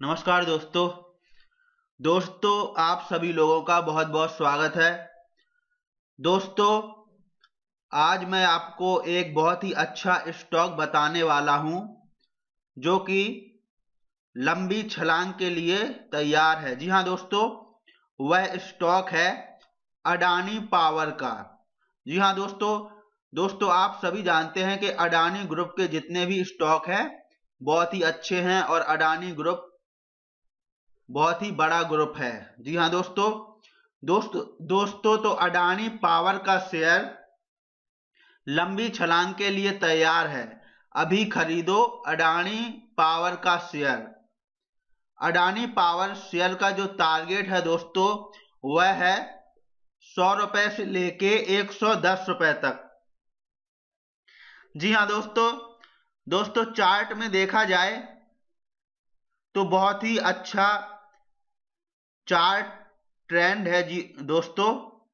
नमस्कार दोस्तों आप सभी लोगों का बहुत बहुत स्वागत है। दोस्तों आज मैं आपको एक बहुत ही अच्छा स्टॉक बताने वाला हूं जो कि लंबी छलांग के लिए तैयार है। जी हां दोस्तों, वह स्टॉक है अडानी पावर का। जी हां दोस्तों आप सभी जानते हैं कि अडानी ग्रुप के जितने भी स्टॉक हैं बहुत ही अच्छे हैं और अडानी ग्रुप बहुत ही बड़ा ग्रुप है। जी हाँ दोस्तों तो अडानी पावर का शेयर लंबी छलांग के लिए तैयार है। अभी खरीदो अडानी पावर का शेयर। अडानी पावर शेयर का जो टारगेट है दोस्तों वह है 100 रुपए से लेके 110 रुपए तक। जी हाँ दोस्तों चार्ट में देखा जाए तो बहुत ही अच्छा चार्ट ट्रेंड है। जी दोस्तों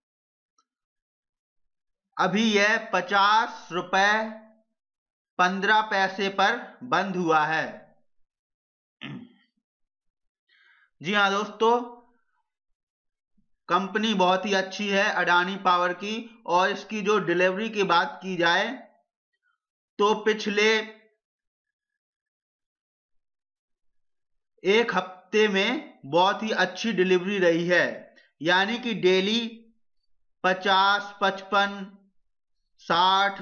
अभी यह 50 रुपए 15 पैसे पर बंद हुआ है। जी हाँ दोस्तों, कंपनी बहुत ही अच्छी है अडानी पावर की। और इसकी जो डिलीवरी की बात की जाए तो पिछले एक हफ्ते में बहुत ही अच्छी डिलीवरी रही है, यानी कि डेली 50, 55, 60,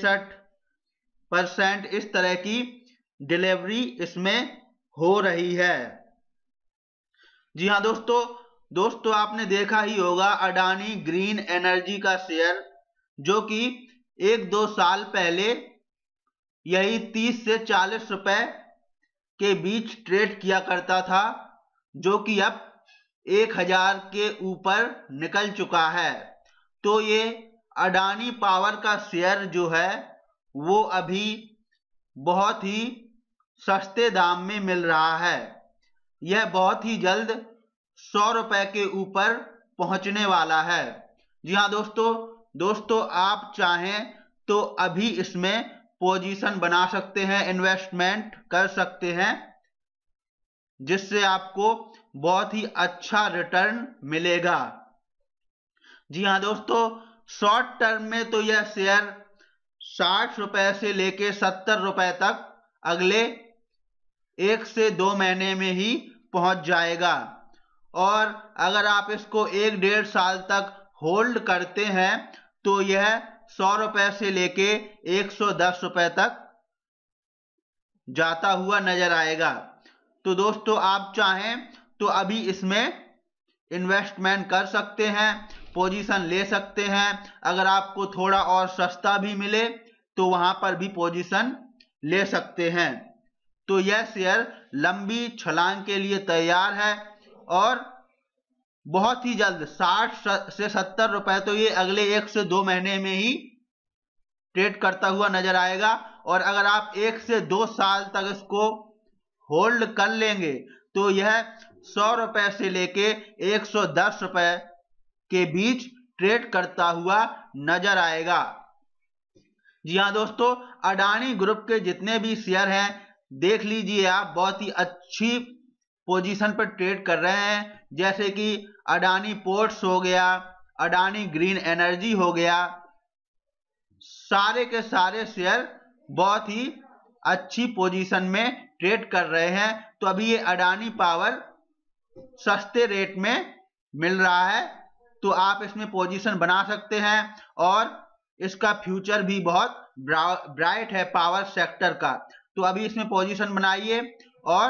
63% इस तरह की डिलीवरी इसमें हो रही है। जी हाँ दोस्तों आपने देखा ही होगा अडानी ग्रीन एनर्जी का शेयर जो कि 1-2 साल पहले यही 30 से 40 रुपए के बीच ट्रेड किया करता था, जो कि अब 1000 के ऊपर निकल चुका है। तो ये अडानी पावर का शेयर जो है वो अभी बहुत ही सस्ते दाम में मिल रहा है। यह बहुत ही जल्द 100 रुपए के ऊपर पहुंचने वाला है। जी हाँ दोस्तों आप चाहें तो अभी इसमें पोजीशन बना सकते हैं, इन्वेस्टमेंट कर सकते हैं, जिससे आपको बहुत ही अच्छा रिटर्न मिलेगा। जी हाँ दोस्तों, शॉर्ट टर्म में तो यह शेयर 60 रुपए से लेके 70 रुपए तक अगले 1 से 2 महीने में ही पहुंच जाएगा। और अगर आप इसको 1-1.5 साल तक होल्ड करते हैं तो यह 100 रुपए से लेके 110 रुपए तक जाता हुआ नजर आएगा। तो दोस्तों आप चाहें तो अभी इसमें इन्वेस्टमेंट कर सकते हैं, पोजीशन ले सकते हैं। अगर आपको थोड़ा और सस्ता भी मिले तो वहां पर भी पोजीशन ले सकते हैं। तो यह शेयर लंबी छलांग के लिए तैयार है और बहुत ही जल्द 60 से 70 रुपए तो ये अगले 1 से 2 महीने में ही ट्रेड करता हुआ नजर आएगा। और अगर आप 1 से 2 साल तक इसको होल्ड कर लेंगे तो यह 100 रुपए से लेके 110 रुपए के बीच ट्रेड करता हुआ नजर आएगा। जी हाँ दोस्तों, अडानी ग्रुप के जितने भी शेयर हैं देख लीजिए आप, बहुत ही अच्छी पोजीशन पर ट्रेड कर रहे हैं। जैसे कि अडानी पोर्ट्स हो गया, अडानी ग्रीन एनर्जी हो गया, सारे के सारे शेयर बहुत ही अच्छी पोजीशन में ट्रेड कर रहे हैं। तो अभी ये अडानी पावर सस्ते रेट में मिल रहा है, तो आप इसमें पोजीशन बना सकते हैं। और इसका फ्यूचर भी बहुत ब्राइट है पावर सेक्टर का। तो अभी इसमें पोजीशन बनाइए और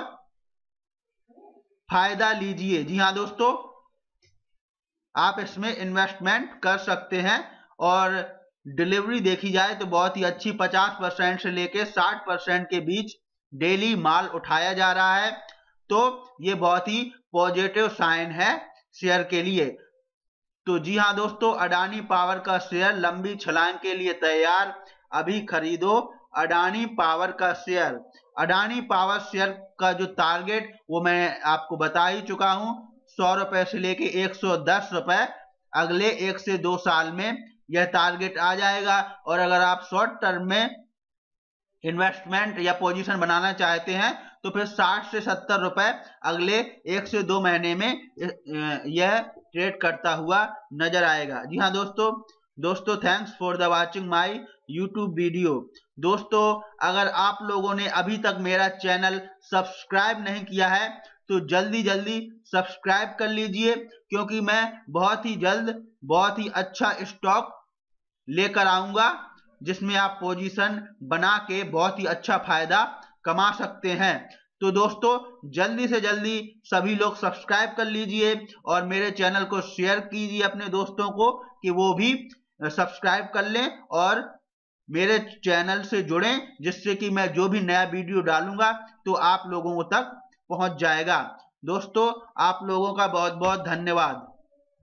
फायदा लीजिए। जी हाँ दोस्तों, आप इसमें इन्वेस्टमेंट कर सकते हैं। और डिलीवरी देखी जाए तो बहुत ही अच्छी 50% से लेके 60% के बीच डेली माल उठाया जा रहा है। तो ये बहुत ही पॉजिटिव साइन है शेयर के लिए। तो जी हाँ दोस्तों, अडानी पावर का शेयर लंबी छलांग के लिए तैयार। अभी खरीदो अडानी पावर का शेयर। अडानी पावर शेयर का जो टारगेट वो मैं आपको बता ही चुका हूं, 100 रुपए से लेके 110 रुपए अगले 1 से 2 साल में यह टारगेट आ जाएगा। और अगर आप शॉर्ट टर्म में इन्वेस्टमेंट या पोजीशन बनाना चाहते हैं तो फिर 60 से 70 रुपए अगले 1 से 2 महीने में यह ट्रेड करता हुआ नजर आएगा। जी हाँ दोस्तों thanks for the watching my YouTube video. दोस्तों अगर आप लोगों ने अभी तक मेरा चैनल सब्सक्राइब नहीं किया है तो जल्दी सब्सक्राइब कर लीजिए, क्योंकि मैं बहुत ही जल्द बहुत ही अच्छा स्टॉक लेकर आऊंगा जिसमें आप पोजीशन बना के बहुत ही अच्छा फायदा कमा सकते हैं। तो दोस्तों जल्दी से जल्दी सभी लोग सब्सक्राइब कर लीजिए और मेरे चैनल को शेयर कीजिए अपने दोस्तों को कि वो भी सब्सक्राइब कर लें और मेरे चैनल से जुड़ें, जिससे कि मैं जो भी नया वीडियो डालूंगा तो आप लोगों तक पहुंच जाएगा। दोस्तों आप लोगों का बहुत बहुत धन्यवाद।